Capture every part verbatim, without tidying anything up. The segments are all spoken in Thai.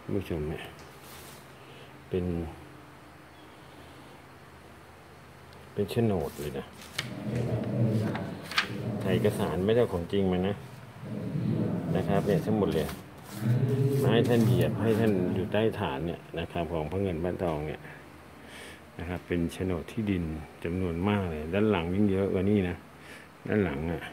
ผู้ชมเนี่ยเป็นเป็นโฉนดเลยนะถ่ายเอกสารไม่ได้ของจริงมานะนะครับเนี่ยทั้งหมดเลยมาให้ท่านเหยียบให้ท่านอยู่ใต้ฐานเนี่ยนะครับของพระเงินบ้านทองเนี่ยนะครับเป็นโฉนดที่ดินจำนวนมากเลยด้านหลังยิ่งเยอะกว่านี้นะด้านหลังอ่ะ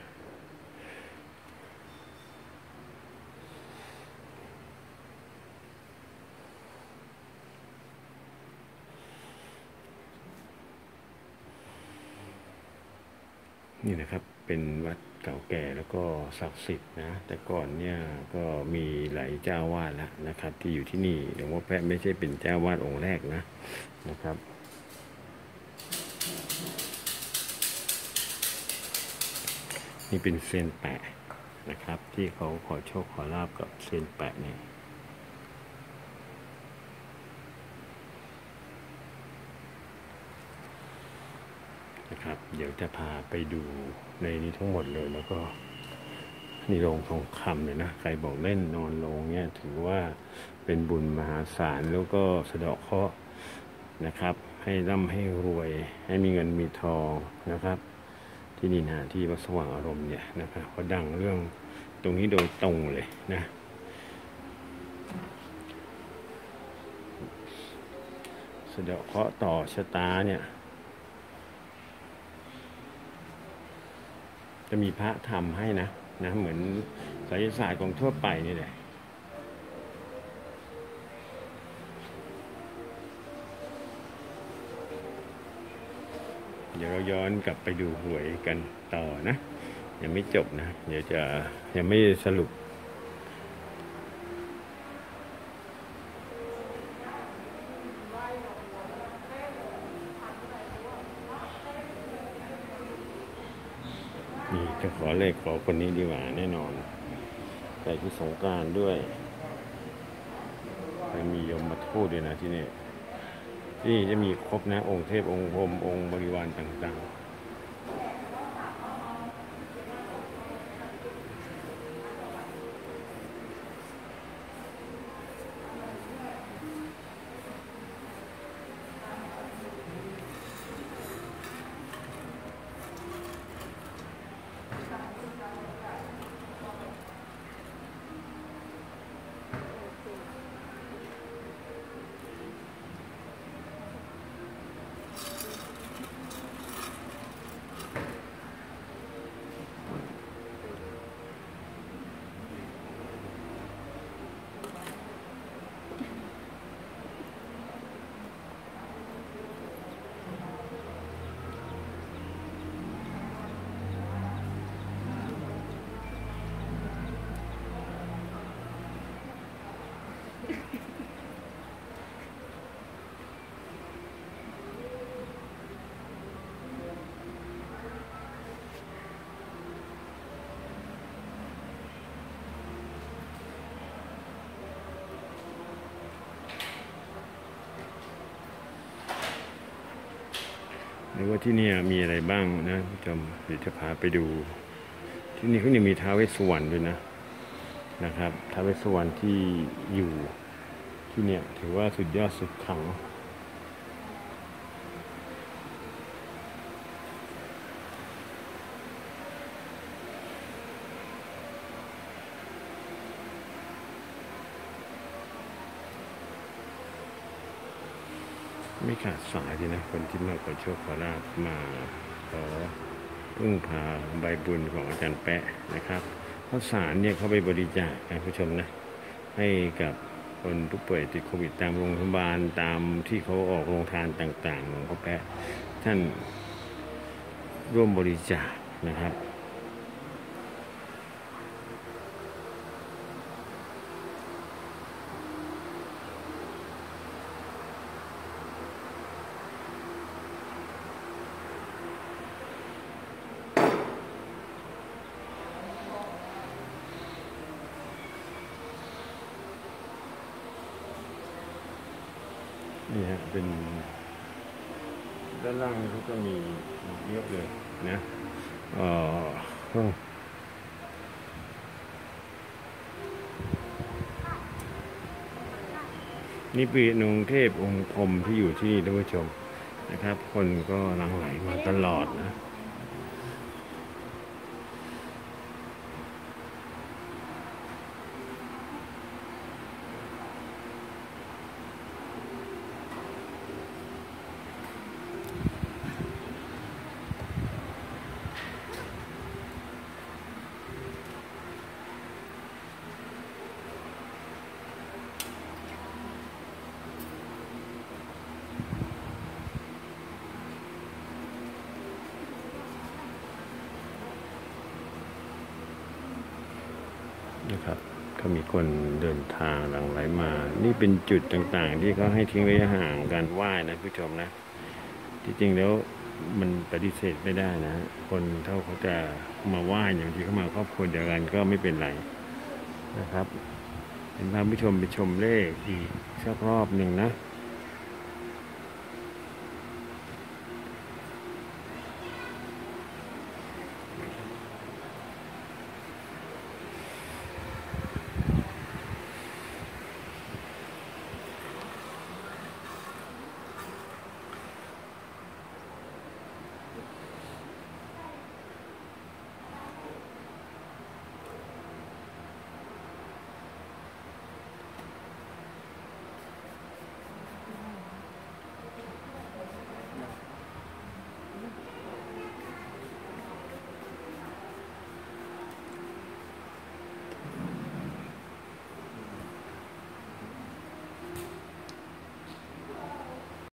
นี่นะครับเป็นวัดเก่าแก่แล้วก็ศักดิ์สิทธิ์นะแต่ก่อนเนี่ยก็มีหลายเจ้าวาดแล้วนะครับที่อยู่ที่นี่หลวงพ่อแป๊ะไม่ใช่เป็นเจ้าวาดองค์แรกนะนะครับนี่เป็นเซียนแปะนะครับที่เขาขอโชคขอลาบกับเซียนแปะเนี่ยนะครับเดี๋ยวจะพาไปดูในนี้ทั้งหมดเลยแล้วก็นี่โรงทองคำเลยนะใครบอกเล่นนอนโรงเนี่ยถือว่าเป็นบุญมหาศาลแล้วก็สะเดาะเคราะห์นะครับให้ร่ำให้รวยให้มีเงินมีทองนะครับที่นี่นะที่วัดสว่างอารมณ์เนี่ยนะครับเขาดังเรื่องตรงนี้โดยตรงเลยนะสะเดาะเคราะห์ต่อชะตาเนี่ยจะมีพระทำให้นะนะเหมือนไสยศาสตร์ของทั่วไปนี่แหละเดี๋ยวเราย้อนกลับไปดูหวยกันต่อนะยังไม่จบนะเดี๋ยวจะยังไม่สรุปนี่จะขอเลขขอคนนี้ดีกว่าแน่นอนใส่ที่สงกรานต์ด้วยมียมมาทูตด้วยนะที่นี่ที่จะมีครบนะองค์เทพองค์พรหมองค์บริวารต่างๆหรือว่าที่นี่มีอะไรบ้างนะผู้ชมเดี๋ยวจะพาไปดูที่นี่เขาเนี่ยมีท้าวเวสสุวรรณด้วยนะนะครับท้าวเวสสุวรรณที่อยู่ที่เนี่ยถือว่าสุดยอดสุดขลังไม่ขาดสายเลยนะคนที่มาขอโชคขอลาภมาขอพึ่งพาใบบุญของอาจารย์แปะนะครับข้าวสารเนี่ยเขาไปบริจาคนะผู้ชมนะให้กับคนผู้ป่วยติดโควิดตามโรงพยาบาลตามที่เขาออกโรงทานต่างๆของเขาแปะท่านร่วมบริจาคนะครับนี่ฮะเป็นด้านล่างเขาก็มีเยอะเลยนะเอ่อนี่ปีนงเทพองค์พรหมที่อยู่ที่นี่ท่านผู้ชมนะครับ คนก็หลั่งไหลมาตลอดนะนะครับก็มีคนเดินทางหลั่งไหลมา นี่เป็นจุดต่างๆที่เขาให้ทิ้งระยะห่างการไหว้นะผู้ชมนะที่จริงแล้วมันปฏิเสธไม่ได้นะคนเท่าเขาจะมาไหว้อย่างที่เขามาครอบครัวเดียวกันก็ไม่เป็นไรนะครับเป็นพาผู้ชมไปชมเลขอีกสักรอบหนึ่งนะ